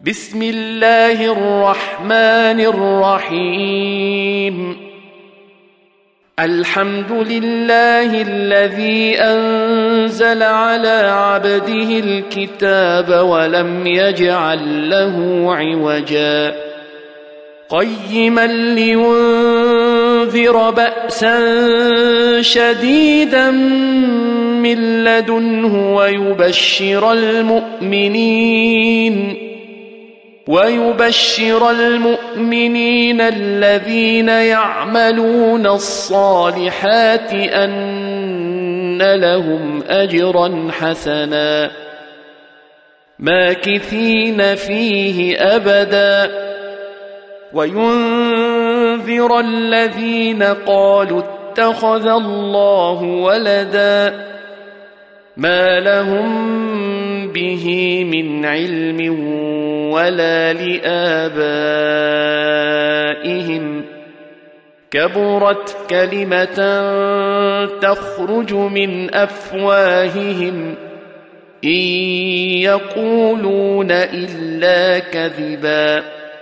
بسم الله الرحمن الرحيم الحمد لله الذي أنزل على عبده الكتاب ولم يجعل له عوجا قيما لينذر بأسا شديدا من لدنه ويبشر المؤمنين الذين يعملون الصالحات أن لهم أجرا حسنا ماكثين فيه أبدا وينذر الذين قالوا اتخذ الله ولدا ما لهم به من علم ولا لآبائهم كبرت كلمة تخرج من أفواههم إن يقولون إلا كذبا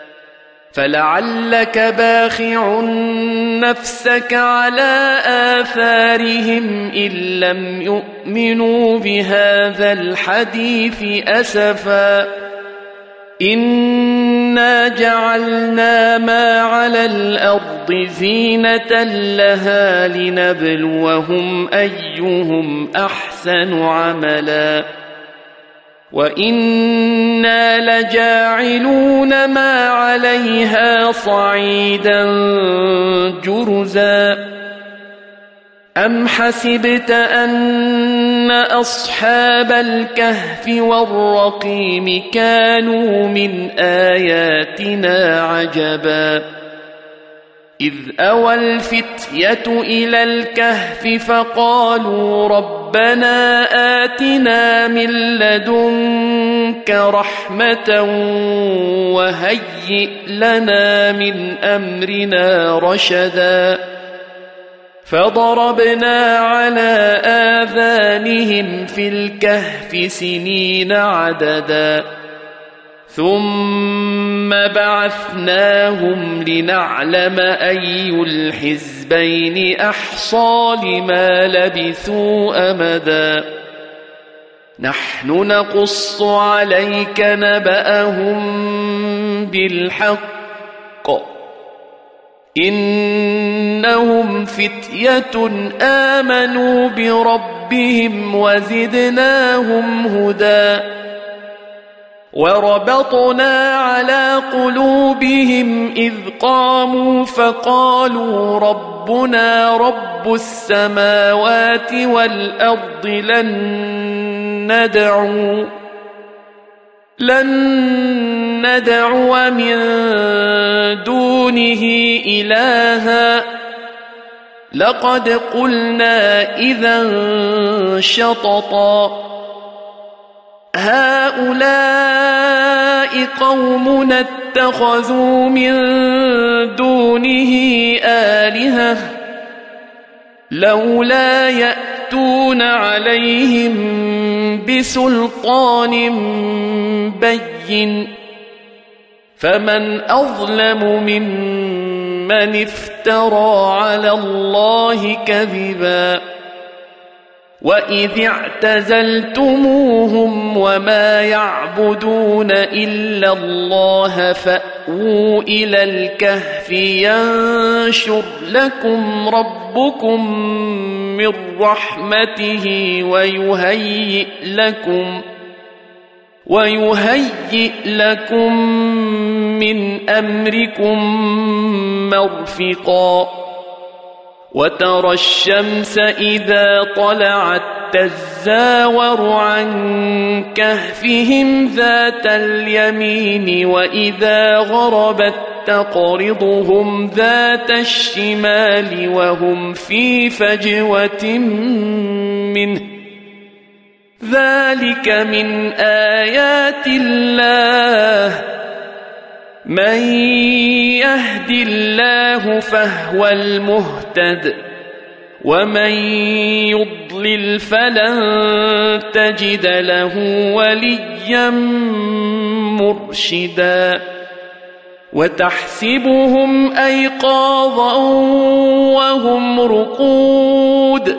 فلعلك باخع نفسك على آثارهم إن لم يؤمنوا بهذا الحديث أسفا إنا جعلنا ما على الأرض زينة لها لنبلوهم أيهم أحسن عملا وإنا لجاعلون ما عليها صعيدا جرزا أم حسبت أن أصحاب الكهف والرقيم كانوا من آياتنا عجبا إذ أوى الفتية إلى الكهف فقالوا ربنا آتنا من لدنك رحمة وهيئ لنا من أمرنا رشدا فضربنا على آذانهم في الكهف سنين عددا ثم بعثناهم لنعلم أي الحزبين أحصى لما لبثوا أمدا نحن نقص عليك نبأهم بالحق إنهم فتية آمنوا بربهم وزدناهم هدى وربطنا على قلوبهم إذ قاموا فقالوا ربنا رب السماوات والأرض لن ندعو من دونه إلها لقد قلنا إذا شططا هؤلاء قومنا اتخذوا من دونه آلهة لولا يأتون عليهم بسلطان بين فمن أظلم ممن افترى على الله كذبا وإذ اعتزلتموهم وما يعبدون إلا الله فأووا إلى الكهف ينشر لكم ربكم من رحمته ويهيئ لكم من أمركم مرفقا وترى الشمس إذا طلعت تزاور عن كهفهم ذات اليمين وإذا غربت تقرضهم ذات الشمال وهم في فجوة منه ذلك من آيات الله من يهد الله فهو المهتد ومن يضلل يضلل فلن تجد له وليا مرشدا وتحسبهم أيقاظا وهم رقود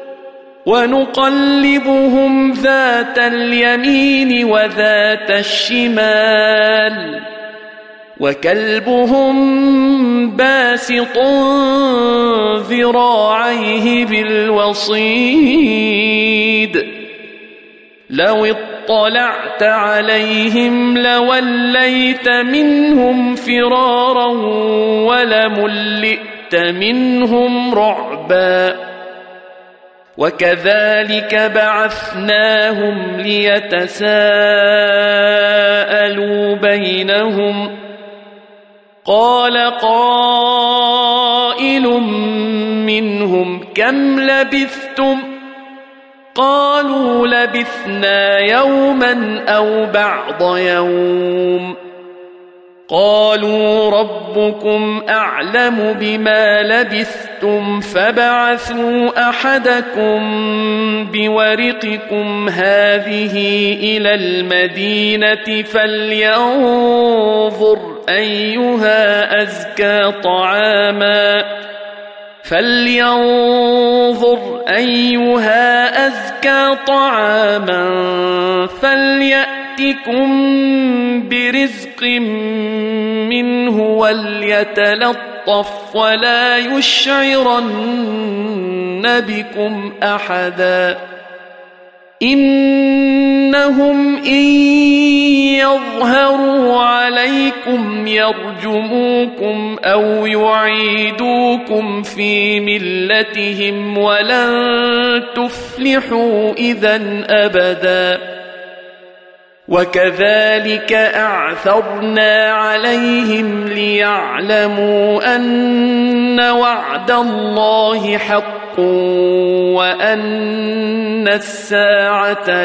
ونقلبهم ذات اليمين وذات الشمال وكلبهم باسط ذراعيه بالوصيد لو اطلعت عليهم لوليت منهم فرارا ولملئت منهم رعبا وكذلك بعثناهم ليتساءلوا بينهم قال قائل منهم كم لبثتم قالوا لبثنا يوما أو بعض يوم قالوا ربكم أعلم بما لبثتم فبعثوا أحدكم بورقكم هذه إلى المدينة فلينظر أيها أزكى طعاما فليأتكم برزق منه وليتلطف ولا يشعرن بكم أحدا إنهم إن يظهروا عليكم يرجموكم أو يعيدوكم في ملتهم ولن تفلحوا إذن أبدا وكذلك أعثرنا عليهم ليعلموا أن وعد الله حق وأن الساعة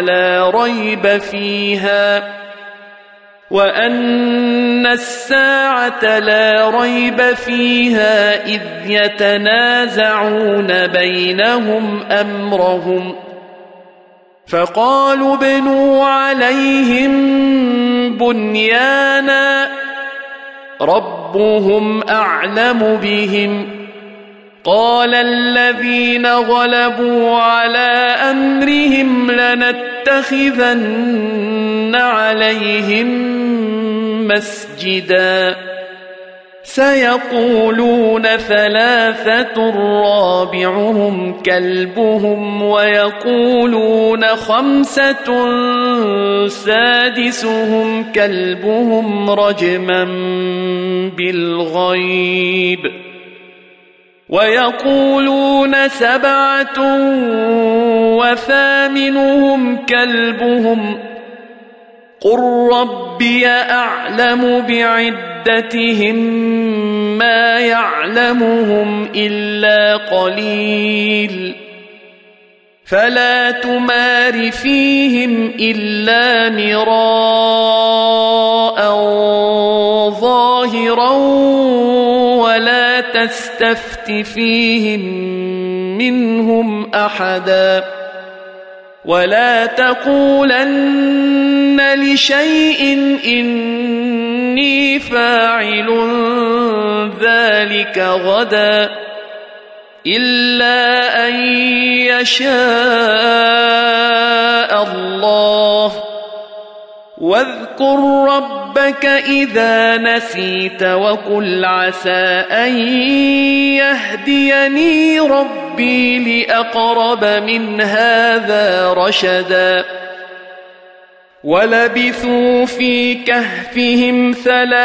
لا ريب فيها إذ يتنازعون بينهم أمرهم فقالوا ابنوا عليهم بنيانا ربهم أعلم بهم قال الذين غلبوا على أمرهم لنتخذن عليهم مسجدا سيقولون ثلاثة رابعهم كلبهم ويقولون خمسة سادسهم كلبهم رجما بالغيب ويقولون سبعة وثامنهم كلبهم قل ربي أعلم بعدتهم ما يعلمهم إلا قليل فلا تمار فيهم إلا مراء ظاهرا ولا تستفت فيهم منهم أحدا ولا تقولن لشيء إني فاعل ذلك غدا إلا أن يشاء الله واذكر ربك إذا نسيت وقل عسى أن يهديني ربي لأقرب من هذا رشدا ولبثوا في كهفهم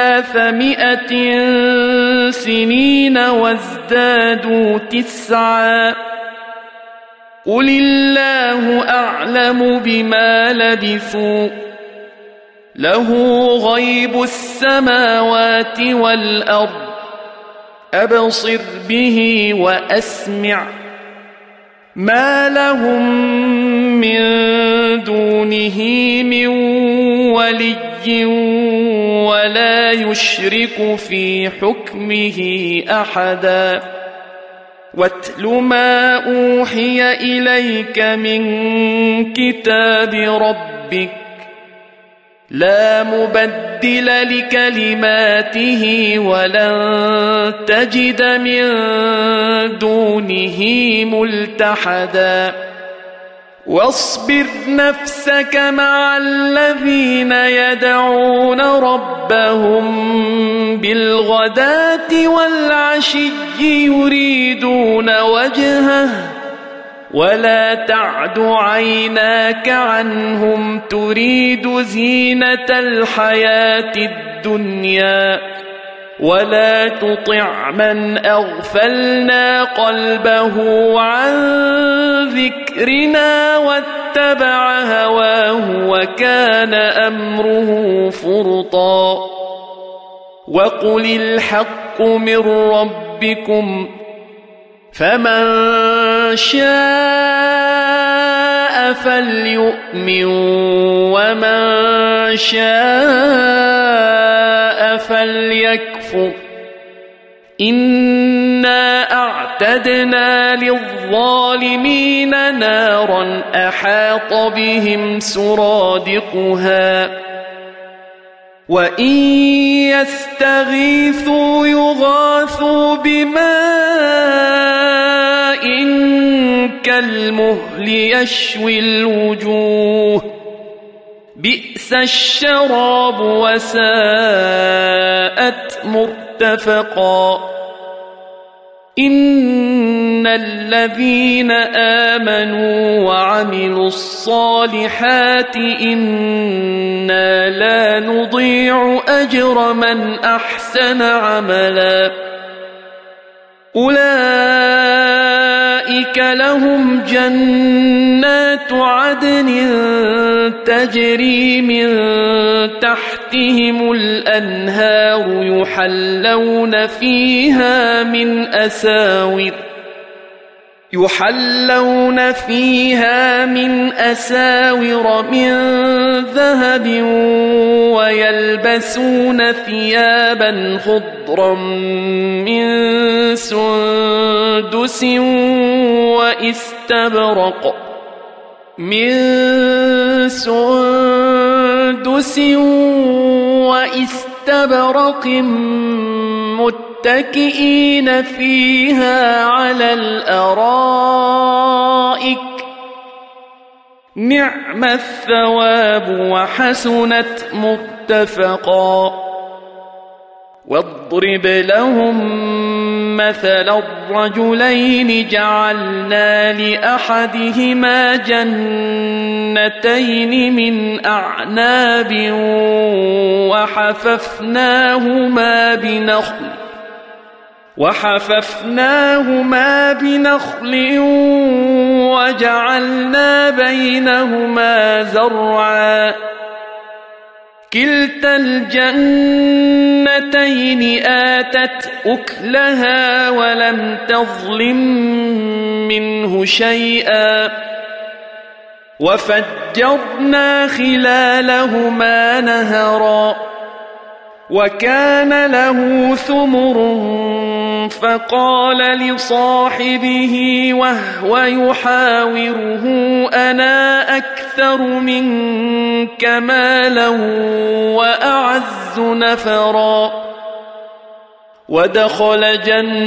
300 سنين وازدادوا 9 قل الله أعلم بما لبثوا له غيب السماوات والأرض أبصر به وأسمع ما لهم من دونه من ولي ولا يشرك في حكمه أحدا واتل ما أوحي إليك من كتاب ربك لا مبدل لكلماته ولن تجد من دونه ملتحدا واصبر نفسك مع الذين يدعون ربهم بالغداة والعشي يريدون وجهه ولا تعد عيناك عنهم تريد زينة الحياة الدنيا ولا تطع من أغفلنا قلبه عن ذكرنا واتبع هواه وكان أمره فرطا وقل الحق من ربكم فمن شاء فليؤمن ومن شاء فليكفر إنا أعتدنا للظالمين نارا أحاط بهم سرادقها وإن يستغيثوا يغاثوا بماء كالمهل يشوي الوجوه بئس الشراب وساءت مرتفقا إن الذين آمنوا وعملوا الصالحات إنا لا نضيع أجر من أحسن عملا أولئك لهم جنات عدن تجري من تحتهم الأنهار يحلون فيها من أساور من ذهب ويلبسون ثيابا خضرا من سندس واستبرق متكئين فيها على الأرائك نعم الثواب وحسنت مرتفقا واضرب لهم مثل الرجلين جعلنا لأحدهما جنتين من أعناب وحففناهما بنخل وجعلنا بينهما زرعا كلتا الجنتين آتت أكلها ولم تظلم منه شيئا وفجرنا خلالهما نهرا وكان له ثمر فقال لصاحبه وهو يحاوره أنا أكثر منك مالا وأعز نفرا ودخل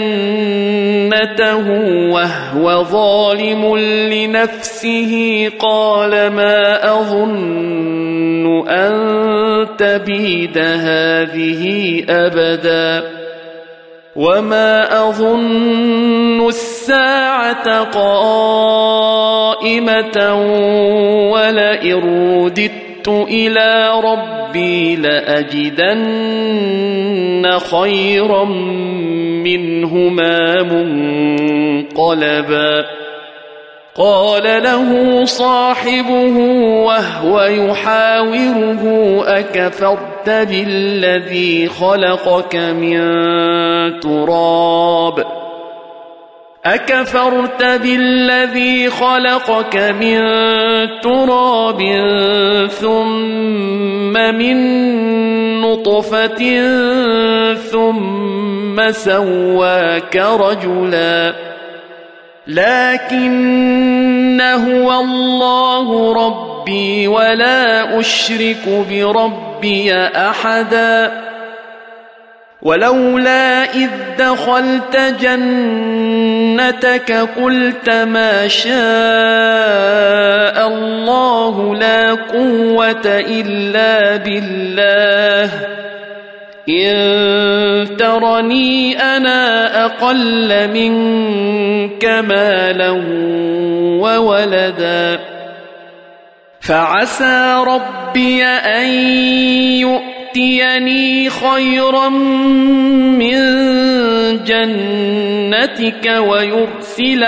جنته وهو ظالم لنفسه قال ما أظن أن تبيد هذه أبدا وما أظن الساعة قائمة ولئن رددت إلى ربي لأجدن خيرا منهما منقلبا قال له صاحبه وهو يحاوره أكفرت بالذي خلقك من تراب ثم من نطفة ثم سواك رجلا لكن هو الله ربي ولا أشرك بربي أحدا ولولا إذ دخلت جنتك قلت ما شاء الله لا قوة إلا بالله إن ترني أنا أقل منك مالا وولدا فعسى ربي أن يؤتيني خيرا من جنتك ويرسل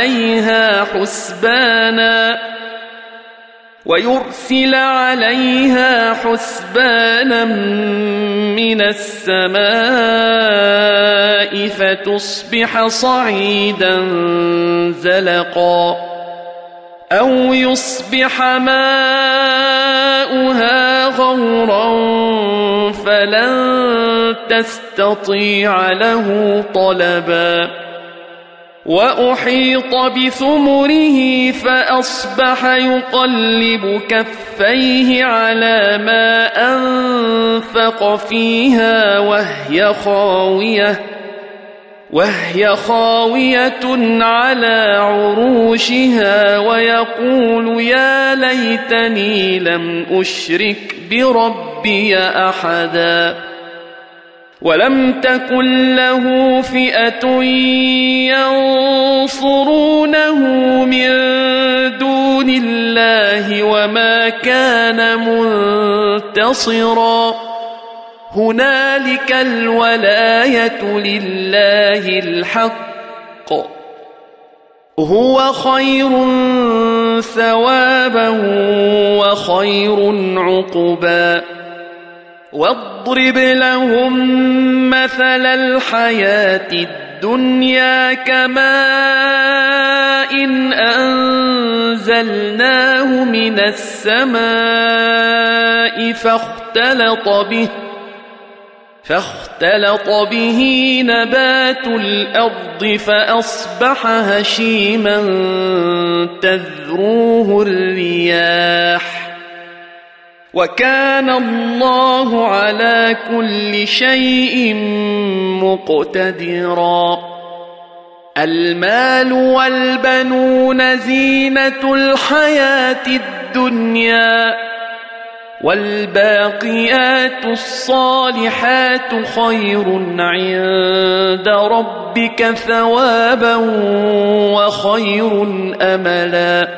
عليها حسبانا من السماء فتصبح صعيدا زلقا أو يصبح ماؤها غورا فلن تستطيع له طلبا وأحيط بثمره فأصبح يقلب كفيه على ما أنفق فيها وهي خاوية على عروشها ويقول يا ليتني لم أشرك بربي أحدا ولم تكن له فئة ينصرونه من دون الله وما كان منتصرا هنالك الولاية لله الحق هو خير ثوابا وخير عقبا واضرب لهم مثل الحياة الدنيا كماء أنزلناه من السماء فاختلط به نبات الأرض فأصبح هشيما تذروه الرياح وكان الله على كل شيء مقتدرا المال والبنون زينة الحياة الدنيا والباقيات الصالحات خير عند ربك ثوابا وخير أملا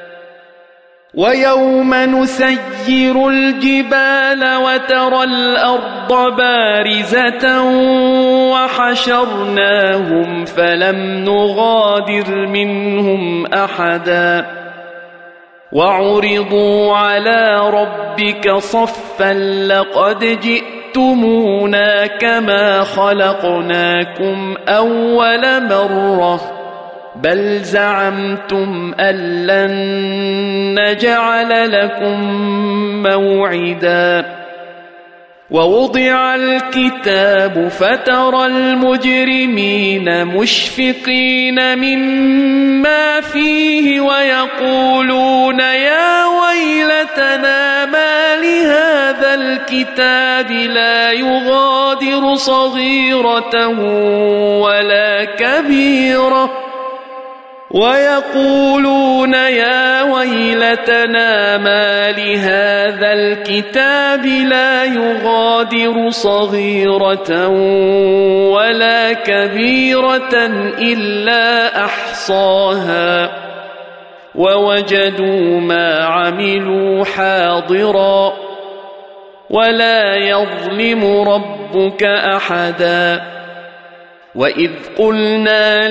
ويوم نسير الجبال وترى الأرض بارزة وحشرناهم فلم نغادر منهم أحدا وعرضوا على ربك صفا لقد جئتمونا كما خلقناكم أول مرة بل زعمتم أن لن نجعل لكم موعدا ووضع الكتاب فترى المجرمين مشفقين مما فيه ويقولون يا ويلتنا ما لهذا الكتاب لا يغادر صغيرة ولا كبيرة ويقولون يا ويلتنا ما لهذا الكتاب لا يغادر صغيرة ولا كبيرة إلا أحصاها ووجدوا ما عملوا حاضرا ولا يظلم ربك أحدا وإذ قلنا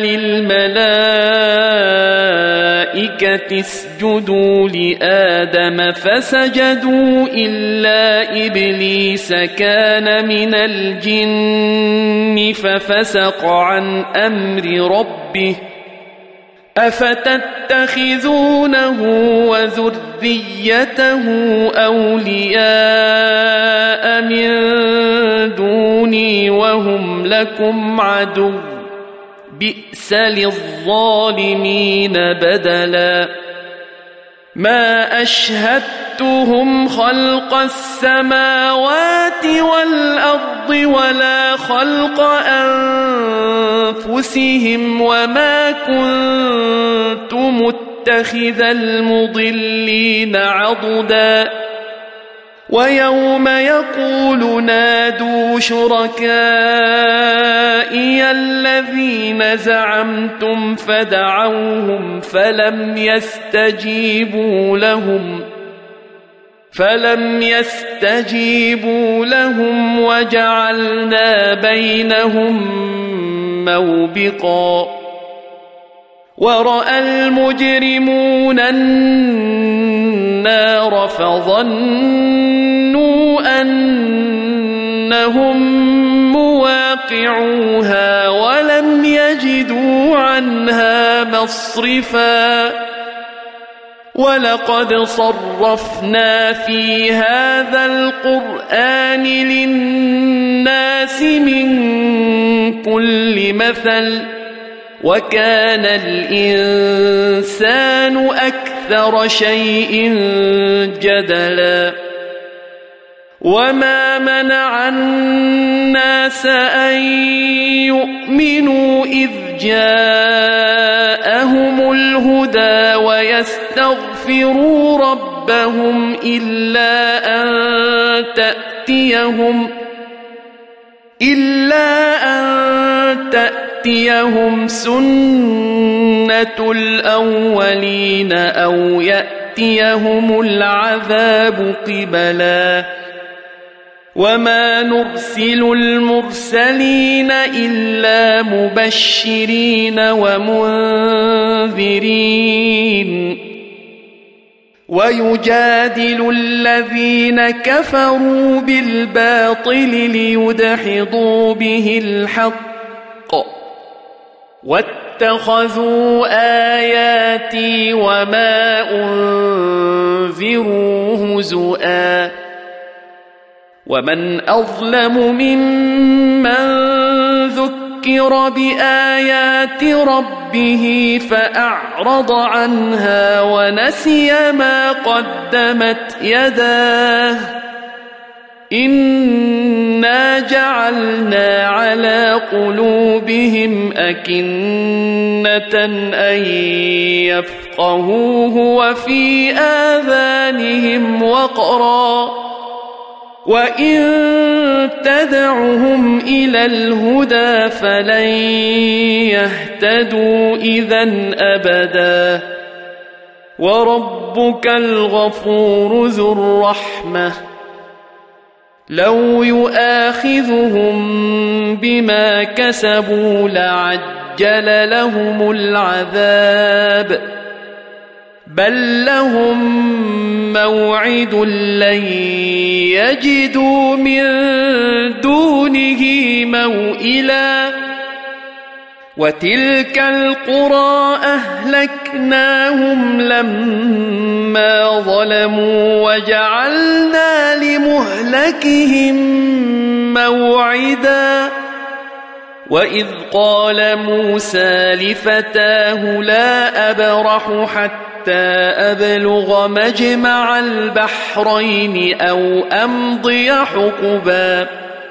للملائكة اسجدوا لآدم فسجدوا إلا إبليس كان من الجن ففسق عن أمر ربه أفتتخذونه وذريته أولياء من دوني وهم لكم عدو بئس للظالمين بدلا ما أشهدتهم خلق السماوات والأرض ولا خلق أنفسهم وما كنت متخذ المضلين عضدا ويوم يقول نادوا شركائي الذين زعمتم فدعوهم فلم يستجيبوا لهم وجعلنا بينهم موبقا ورأى المجرمون النار فظنوا أنهم مواقعوها ولم يجدوا عنها مصرفا ولقد صرفنا في هذا القرآن للناس من كل مثل وكان الإنسان أكثر شيء جدلا وما منع الناس أن يؤمنوا إذ جاءهم الهدى ويستغفروا ربهم إلا أن تأتيهم سنة الأولين أو يأتيهم العذاب قبلا وما نرسل المرسلين إلا مبشرين ومنذرين ويجادل الذين كفروا بالباطل ليدحضوا به الحق واتخذوا آياتي وما أنذروا هزؤا ومن أظلم ممن ذكر بآيات ربه فأعرض عنها ونسي ما قدمت يداه إنا جعلنا على قلوبهم أكنة أن يفقهوه وفي آذانهم وقرا وإن تدعهم إلى الهدى فلن يهتدوا إذن أبدا وربك الغفور ذو الرحمة لو يؤاخذهم بما كسبوا لعجل لهم العذاب بل لهم موعد لن يجدوا من دونه موئلا وتلك القرى أهلكناهم لما ظلموا وجعلنا لمهلكهم موعدا وإذ قال موسى لفتاه لا أبرح حتى أبلغ مجمع البحرين أو أمضي حقبا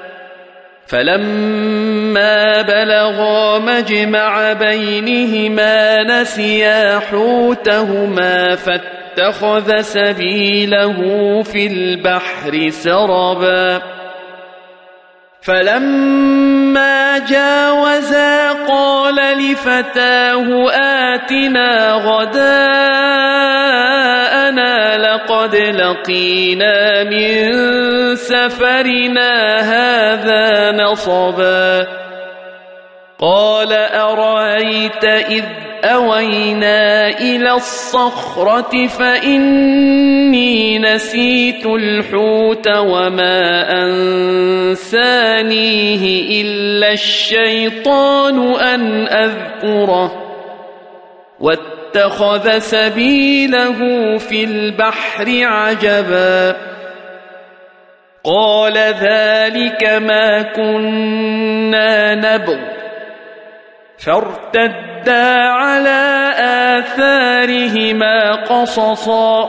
فلما بلغا مجمع بينهما نسيا حوتهما فاتخذ سبيله في البحر سربا فلما جاوزا قال لفتاه آتنا غداءنا لقد لقينا من سفرنا هذا نصبا قال أرأيت إذ أوينا إلى الصخرة فإني نسيت الحوت وما أنسانيه إلا الشيطان أن أذكره واتخذ سبيله في البحر عجبا قال ذلك ما كنا نبغ فارتدا على آثارهما قصصا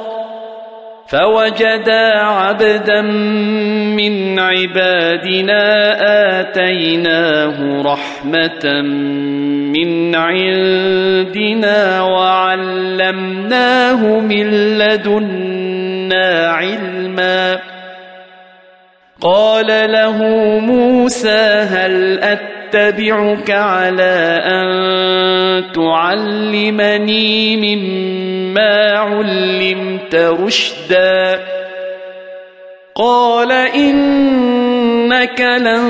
فوجدا عبدا من عبادنا آتيناه رحمة من عندنا وعلمناه من لدنا علما قال له موسى هل أتبعك على أن تعلمني مما علمت رشدا قال إنك لن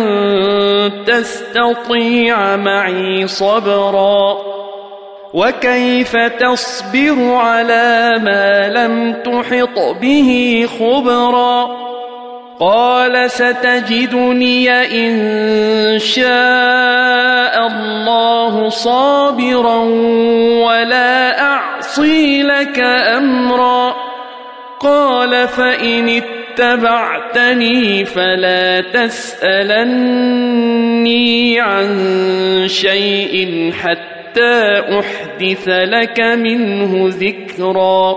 تستطيع معي صبرا وكيف تصبر على ما لم تحط به خبرا قال ستجدني إن شاء الله صابرا ولا أعصي لك أمرا قال فإن اتبعتني فلا تسألني عن شيء حتى أحدث لك منه ذكرا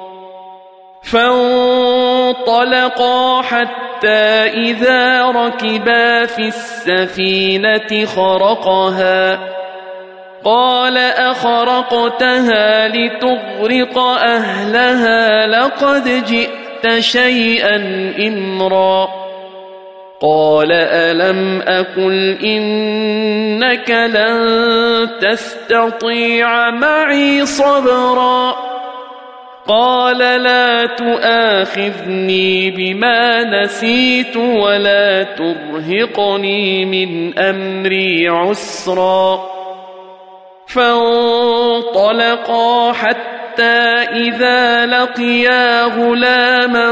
فانطلقا حتى إذا ركبا في السفينة خرقها قال أخرقتها لتغرق أهلها لقد جئت شيئا إمرا قال ألم أقل إنك لن تستطيع معي صبرا قال لا تؤاخذني بما نسيت ولا ترهقني من أمري عسرا فانطلقا حتى إذا لقيا غلاما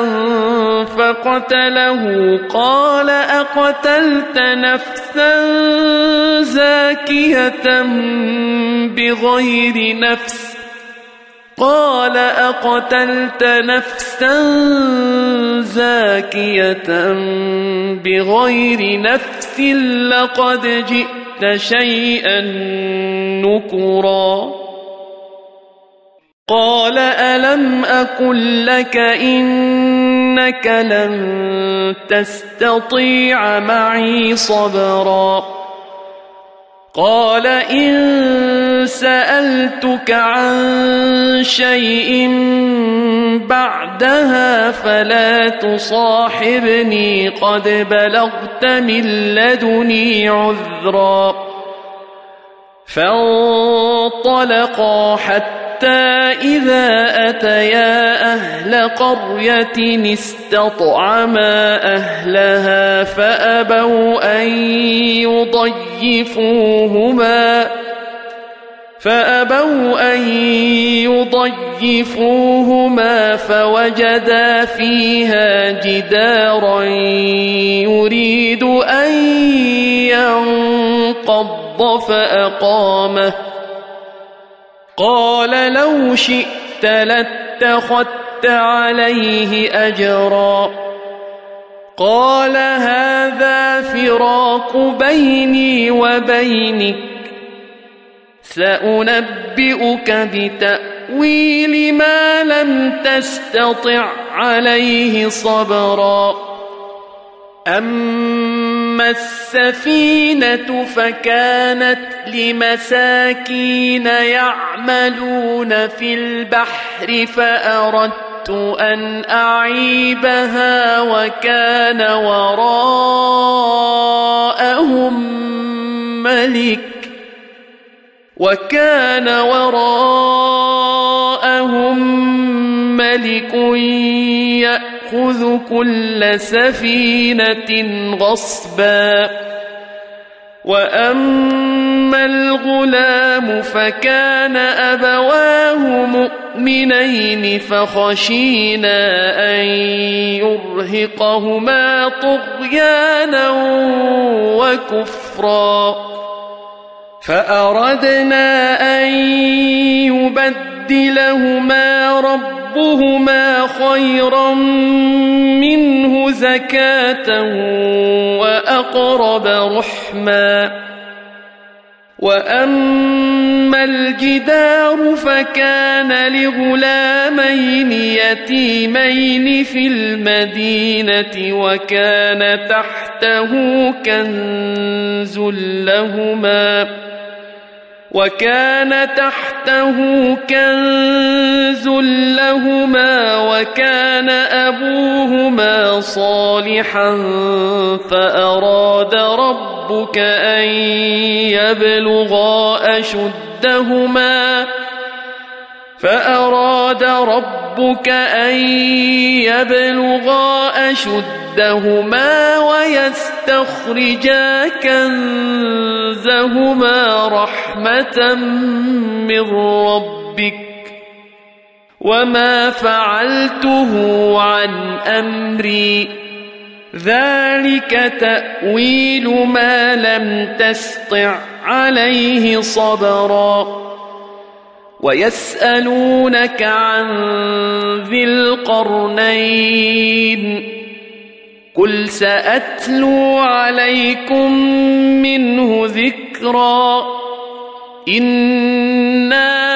فقتله قال أقتلت نفسا زاكية بغير نفس قال أقتلت نفسا زاكية بغير نفس لقد جئت شيئا نكرا قال ألم أقل لك إنك لن تستطيع معي صبرا قال إن سألتك عن شيء بعدها فلا تصاحبني قد بلغت من لدني عذرا فانطلقا حتى إذا أتيا أهل قرية استطعما أهلها فأبوا أن يضيفوهما فوجدا فيها جدارا يريد أن ينقض فأقامه قال لو شئت لاتخذت عليه أجرا قال هذا فراق بيني وبينك سأنبئك بتأويل ما لم تستطع عليه صبرا أما السفينة فكانت لمساكين يعملون في البحر فأردت أن أعيبها وكان وراءهم ملك يأخذ كل سفينة غصبا وأما الغلام فكان أبواه مؤمنين فخشينا أن يرهقهما طغيانا وكفرا فأردنا أن يبدلهما ربهما خيرا منه زكاة وأقرب رحما وأما الجدار فكان لغلامين يتيمين في المدينة وكان تحته كنز لهما وكان أبوهما صالحا فأراد ربك أن يبلغا أشدهما ويستخرجا كنزهما رحمة من ربك وما فعلته عن أمري ذلك تأويل ما لم تسطع عليه صبرا ويسألونك عن ذي القرنين قل سأتلو عليكم منه ذكرا إنا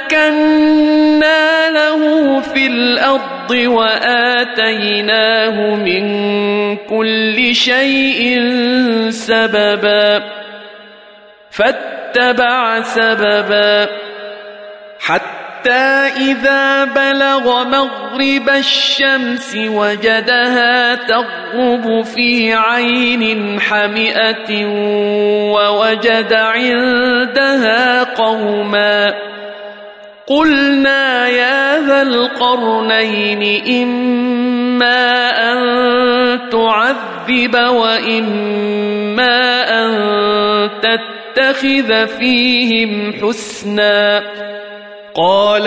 مكنا له في الأرض وآتيناه من كل شيء سببا فاتبع سببا حتى إذا بلغ مغرب الشمس وجدها تغرب في عين حمئة ووجد عندها قوما قلنا يا ذا القرنين إما أن تعذب وإما أن تتخذ فيهم حسنا قال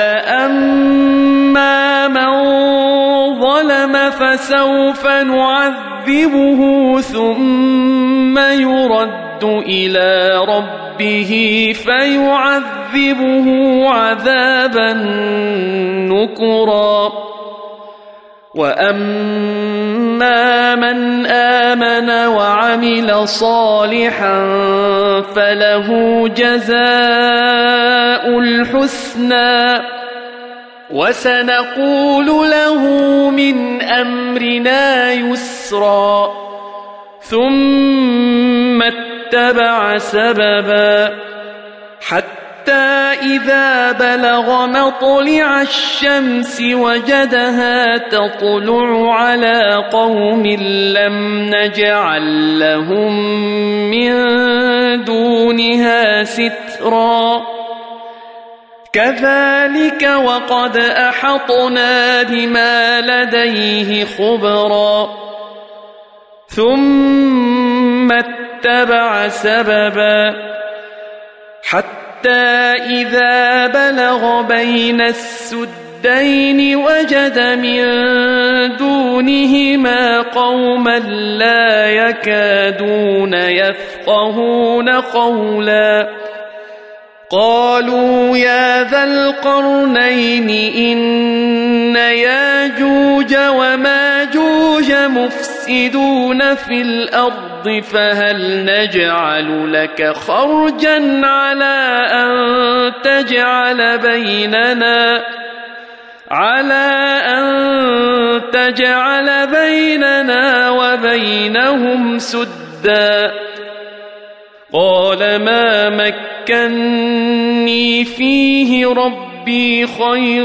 أما من ظلم فسوف نعذبه ثم يرد إلى ربه فيعذبه عذابا نكرا وأما من آمن وعمل صالحا فله جزاء الحسنى وسنقول له من أمرنا يسرا ثم اتبع سببا حتى إذا بلغ مطلع الشمس وجدها تطلع على قوم لم نجعل لهم من دونها سترا كذلك وقد أحطنا بما لديه خبرا ثم اتبع سببا حتى إذا بلغ بين السدين وجد من دونهما قوما لا يكادون يفقهون قولا قالوا يا ذا القرنين إن ياجوج وماجوج مفسدون في الأرض فهل نجعل لك خرجا على أن تجعل بيننا وبينهم سدا قال ما مكني فيه ربي خير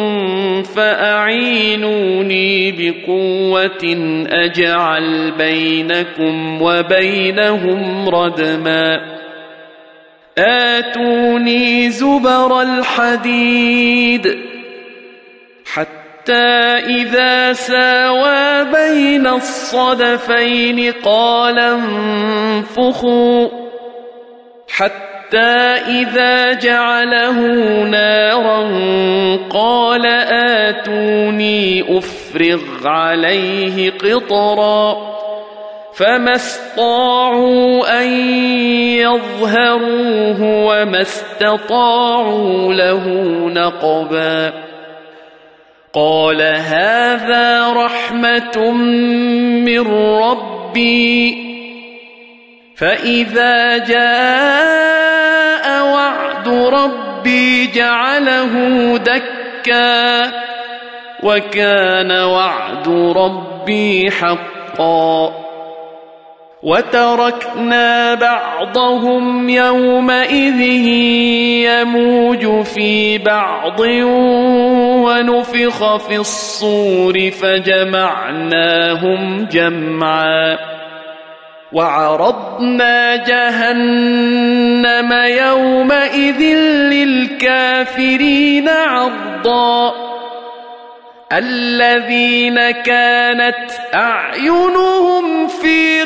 فأعينوني بقوة أجعل بينكم وبينهم ردما آتوني زبر الحديد حتى إذا ساوى بين الصدفين قال انفخوا حتى إذا جعله نارا قال آتوني أفرغ عليه قطرا فما استطاعوا أن يظهروه وما استطاعوا له نقبا قال هذا رحمة من ربي فإذا جاء ربي جعله دكا وكان وعد ربي حقا وتركنا بعضهم يومئذ يموج في بعض ونفخ في الصور فجمعناهم جمعا وعرضنا جهنم يومئذ للكافرين عرضا الذين كانت أعينهم في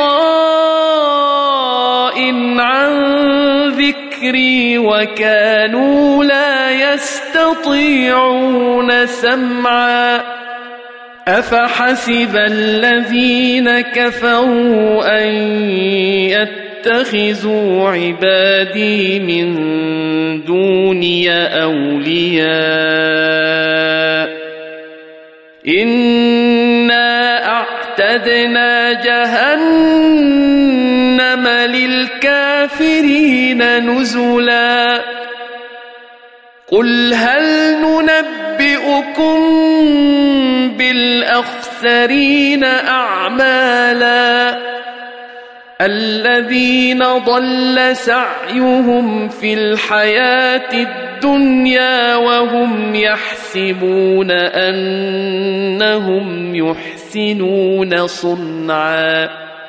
غطاء عن ذكري وكانوا لا يستطيعون سمعا أفحسب الذين كفروا أن يتخذوا عبادي من دوني أولياء إنا أعتدنا جهنم للكافرين نزلا قل هل ننبئكم بالأخسرين أعمالا الذين ضل سعيهم في الحياة الدنيا وهم يحسبون أنهم يحسنون صنعا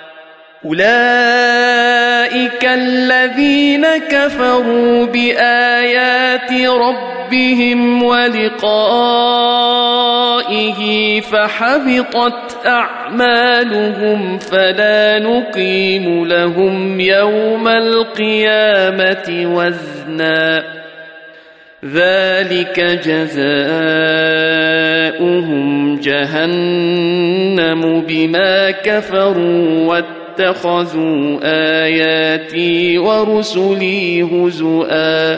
أولئك الذين كفروا بآيات ربهم ولقائه فحبطت أعمالهم فلا نقيم لهم يوم القيامة وزنا ذلك جزاؤهم جهنم بما كفروا واتخذوا آياتي ورسلي هزؤا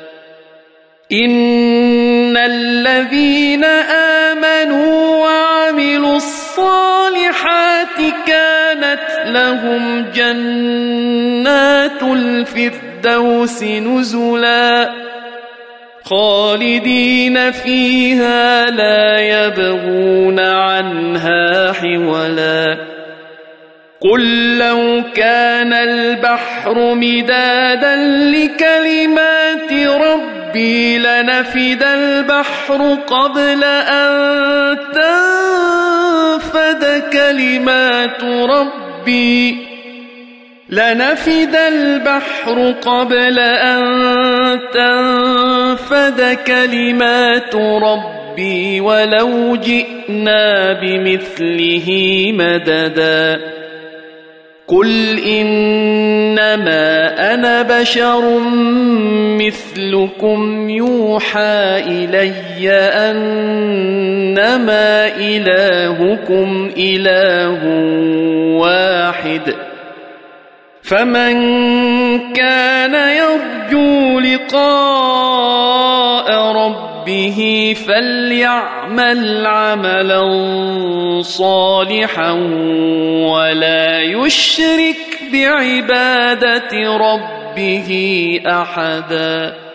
إن الذين آمنوا وعملوا الصالحات كانت لهم جنات الفردوس نزلا خالدين فيها لا يبغون عنها حولا قل لو كان البحر مدادا لكلمات ربي لنفد البحر قبل أن تنفد كلمات ربي ولو جئنا بمثله مددا قل إنما أنا بشر مثلكم يوحى إلي أنما إلهكم إله واحد فمن كان يرجو لقاء ربه فليعمل عملا صالحا ولا يشرك بعبادة ربه أحدا.